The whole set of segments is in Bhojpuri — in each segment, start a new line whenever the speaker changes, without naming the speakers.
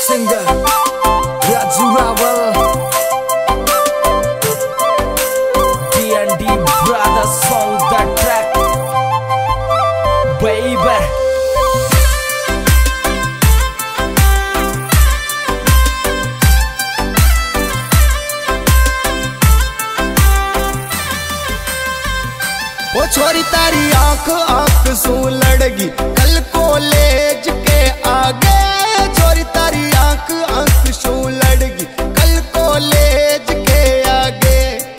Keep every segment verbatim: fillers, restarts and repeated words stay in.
singer Raju Rawal, D and D Brothers song the track, baby.
वो छोरी तारी आंख आंख सू लड़गी कल कॉलेज के आगे। छोरी तारी आंख आंख सू लड़गी कल कॉलेज के आगे।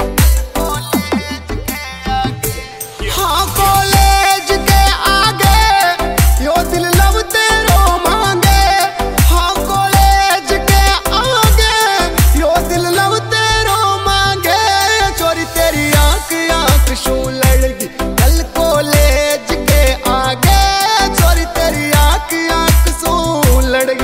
हाँ कॉलेज के आगे यो दिल लब तेरो मांगे। हाँ कॉलेज के आगे यो दिल लब तेरो मांगे। छोरी तेरी आंख आंख सू लड़गी कल कॉलेज के आगे। छोरी तेरी आंख आंख सू लड़गी।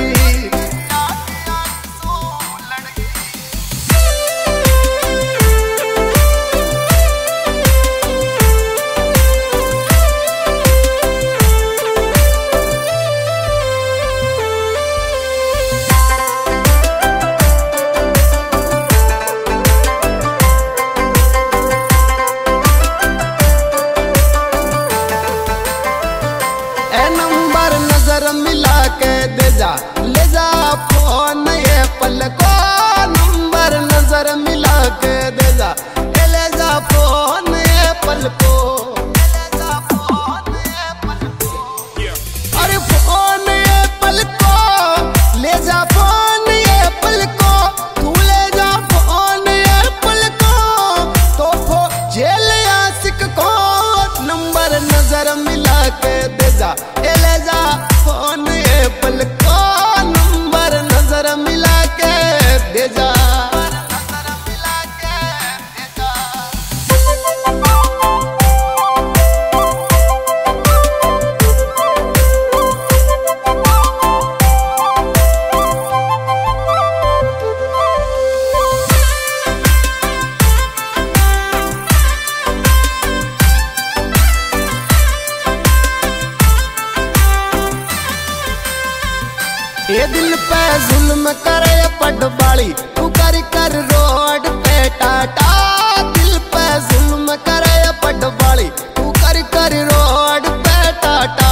नंबर नजर मिला के दे जा ले जा फोन ये पल को। नंबर नजर मिला के दे जा ले जा फोन ये पल को। अरे फोन ये पल को ले जा फोन ये पल को। तू ले जा फोन ये पल को तो फो जेल आशिक को। नंबर नजर मिला के दे जा ले जा फोन ये पल को। नंबर नजर मिला के दे जा। ये दिल पे जुल्म करे पटवाली तू कर कर रोड पे टाटा। दिल पे जुल्म करे पटवाली तू कर कर रोड पे टाटा।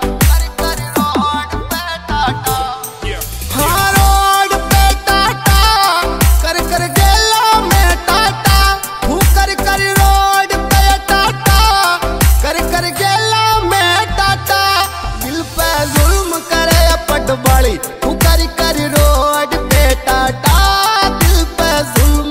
हाँ रोड पे टाटा कर कर गेला में टाटा। तू कर कर रोड पे टाटा कर कर गेला में टाटा। दिल पे जुल्म करे पटवाली तू कर कर रोड पे टाटा। दिल पे जुल्म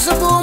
खुशबू